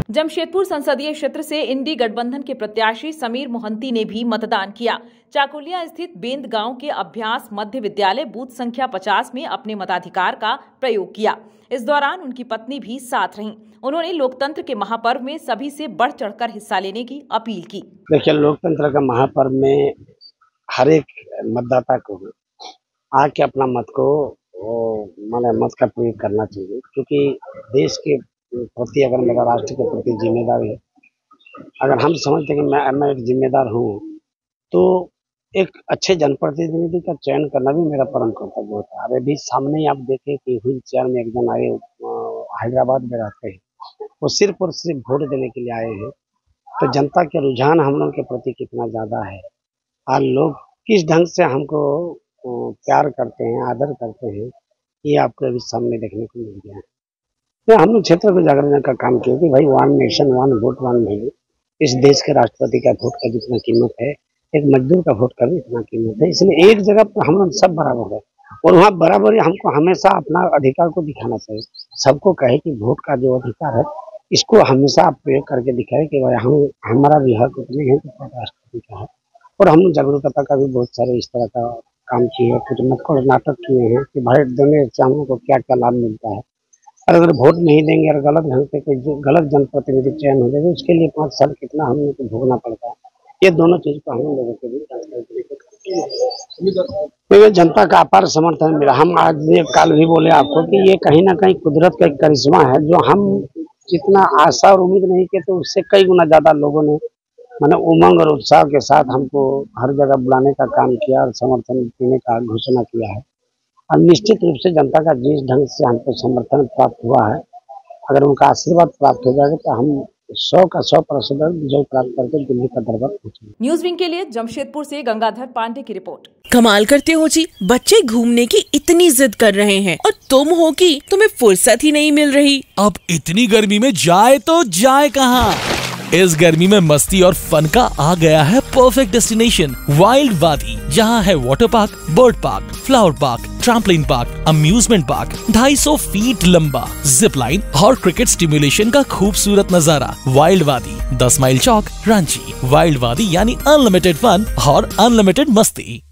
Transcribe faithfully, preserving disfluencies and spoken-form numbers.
जमशेदपुर संसदीय क्षेत्र से इंडी गठबंधन के प्रत्याशी समीर मोहंती ने भी मतदान किया। चाकुलिया स्थित बेंद गांव के अभ्यास मध्य विद्यालय बूथ संख्या पचास में अपने मताधिकार का प्रयोग किया। इस दौरान उनकी पत्नी भी साथ रहीं। उन्होंने लोकतंत्र के महापर्व में सभी से बढ़ चढ़कर हिस्सा लेने की अपील की। देखिए, लोकतंत्र का महापर्व में हर एक मतदाता को आके अपना मत को माने मत का प्रयोग करना चाहिए, क्योंकि देश के प्रति अगर मेरा राष्ट्र के प्रति जिम्मेदारी है, अगर हम समझते हैं कि मैं मैं एक जिम्मेदार हूँ, तो एक अच्छे जनप्रतिनिधि का चयन करना भी मेरा परम कर्तव्य होता है। अभी भी सामने आप देखें कि व्हील चेयर में एक जन आए, हैदराबाद में रहते हैं, वो सिर्फ और सिर्फ वोट देने के लिए आए हैं। तो जनता के रुझान हम लोग के प्रति कितना ज़्यादा है और लोग किस ढंग से हमको प्यार करते हैं, आदर करते हैं, ये आपको अभी सामने देखने को मिल गया है। तो हम लोग क्षेत्र को जागरण का काम किया कि भाई one nation one vote one value. इस देश के राष्ट्रपति का वोट का जितना कीमत है, एक मजदूर का वोट का भी इतना कीमत है। इसलिए एक जगह पर हम लोग सब बराबर है और वहाँ बराबर हमको हमेशा अपना अधिकार को दिखाना चाहिए। सबको कहे कि वोट का जो अधिकार है, इसको हमेशा आप प्रयोग करके दिखाए कि भाई हम हमारा भी हक उतने है जितना राष्ट्रपति का है। और हम लोग जागरूकता का भी बहुत सारे इस तरह का काम किए हैं, कुछ नुक्कड़ नाटक किए हैं कि वोट देने से हम लोग को क्या क्या लाभ मिलता है। और अगर वोट नहीं देंगे और गलत ढंग से कोई गलत जनप्रतिनिधि चयन हो जाए तो उसके लिए पाँच साल कितना हम लोग को भोगना पड़ता है। ये दोनों चीज को हम लोगों के लिए जनता का अपार समर्थन मिला। हम आज ये काल भी बोले आपको कि ये कहीं ना कहीं कुदरत का एक करिश्मा है, जो हम जितना आशा और उम्मीद नहीं किए तो उससे कई गुना ज्यादा लोगों ने मैंने उमंग और उत्साह के साथ हमको हर जगह बुलाने का काम किया और समर्थन देने का घोषणा किया है। और निश्चित रूप से जनता का जिस ढंग से हमको समर्थन प्राप्त हुआ है, अगर उनका आशीर्वाद प्राप्त हो जाएगा तो हम सौ का सौ प्रतिशत विजय प्राप्त करके दिल्ली का दरबार पहुंचेंगे। न्यूज विंग के लिए जमशेदपुर से गंगाधर पांडे की रिपोर्ट। कमाल करते हो जी, बच्चे घूमने की इतनी जिद कर रहे हैं और तुम हो कि तुम्हें फुर्सत ही नहीं मिल रही। अब इतनी गर्मी में जाए तो जाए कहाँ? इस गर्मी में मस्ती और फन का आ गया है परफेक्ट डेस्टिनेशन, वाइल्ड वादी, जहाँ है water park, bird park, flower park, trampoline park, amusement park, ढाई सौ फीट लंबा, जिप लाइन और क्रिकेट स्टिमुलेशन का खूबसूरत नजारा। वाइल्ड वादी, दस माइल चौक, रांची। वाइल्ड वादी यानी अनलिमिटेड फन और अनलिमिटेड मस्ती।